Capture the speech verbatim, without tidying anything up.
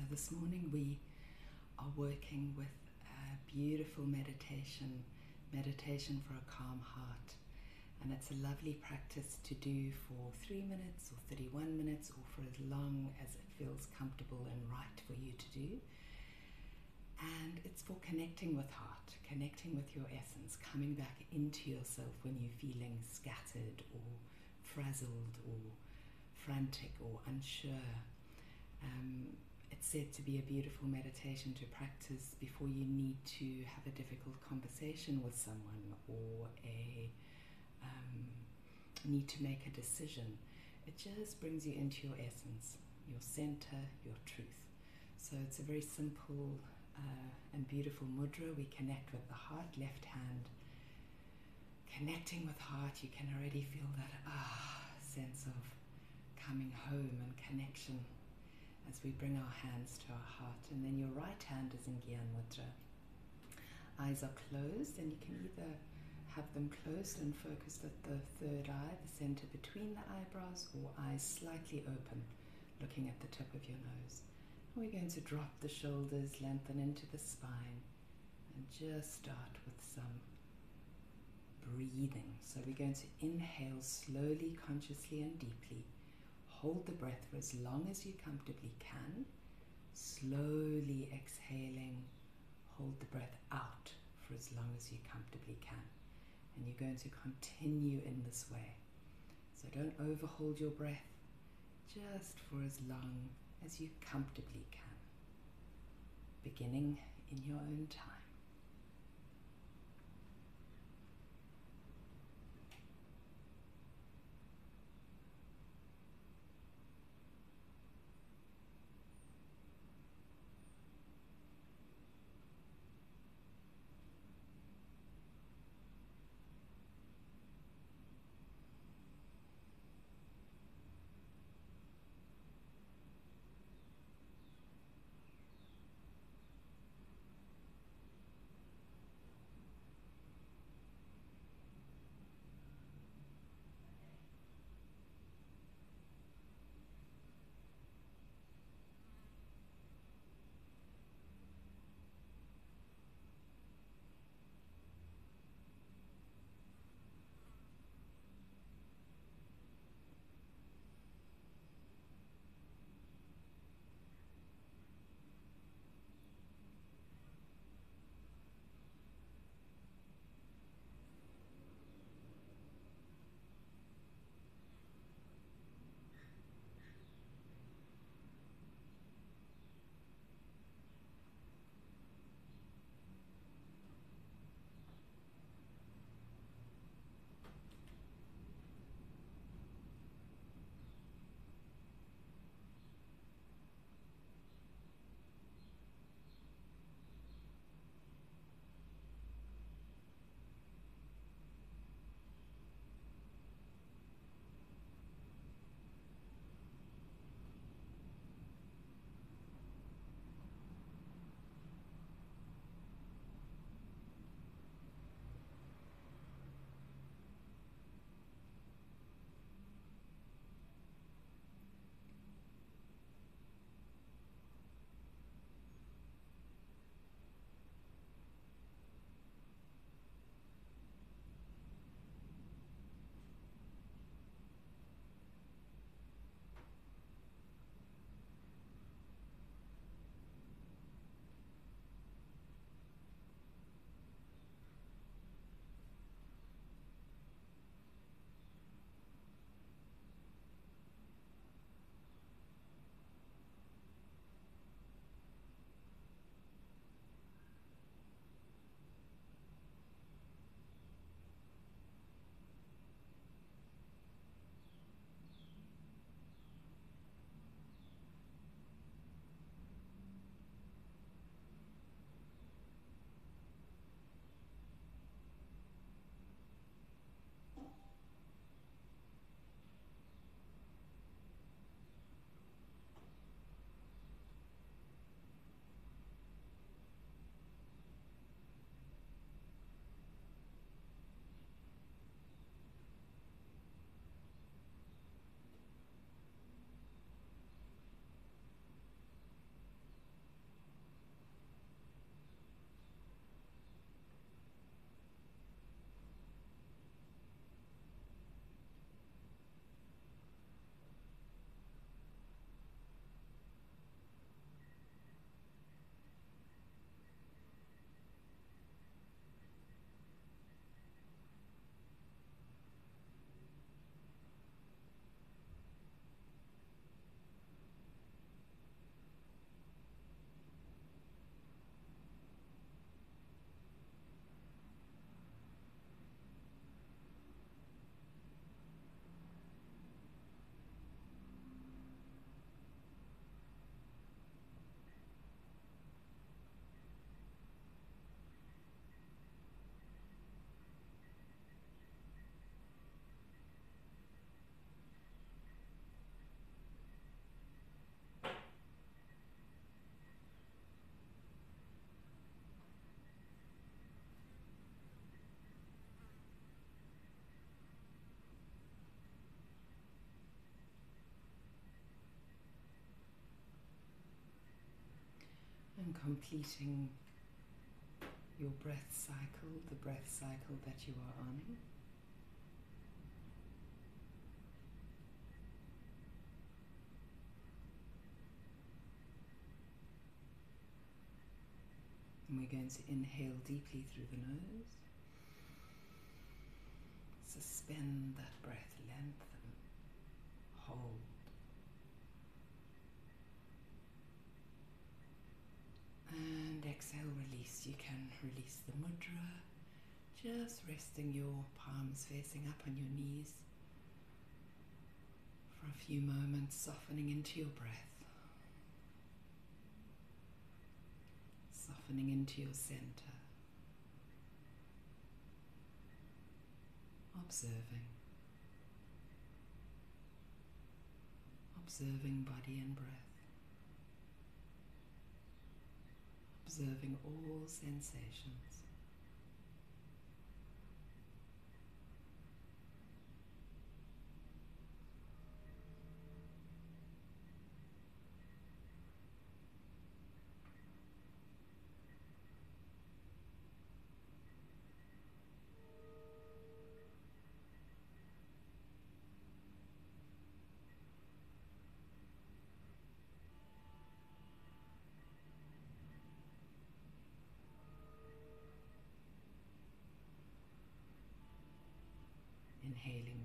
So this morning we are working with a beautiful meditation, meditation for a calm heart. And it's a lovely practice to do for three minutes or thirty-one minutes or for as long as it feels comfortable and right for you to do. And it's for connecting with heart, connecting with your essence, coming back into yourself when you're feeling scattered or frazzled or frantic or unsure. Um, it's said to be a beautiful meditation to practice before you need to have a difficult conversation with someone or a um, need to make a decision. It just brings you into your essence, your center, your truth. So it's a very simple uh, and beautiful mudra. We connect with the heart, left hand. Connecting with heart, you can already feel that ah sense of coming home and connection as we bring our hands to our heart. And then your right hand is in Gyan Mudra. Eyes are closed, and you can either have them closed and focused at the third eye, the center between the eyebrows, or eyes slightly open, looking at the tip of your nose. And we're going to drop the shoulders, lengthen into the spine, and just start with some breathing. So we're going to inhale slowly, consciously, and deeply. Hold the breath for as long as you comfortably can. Slowly exhaling, hold the breath out for as long as you comfortably can. And you're going to continue in this way. So don't overhold your breath, just for as long as you comfortably can. Beginning in your own time. completing your breath cycle, the breath cycle that you are on. And we're going to inhale deeply through the nose. Suspend that breath, lengthen, hold. And exhale, release. You can release the mudra, just resting your palms facing up on your knees for a few moments, softening into your breath, softening into your center, observing, observing body and breath. Observing all sensations. Inhaling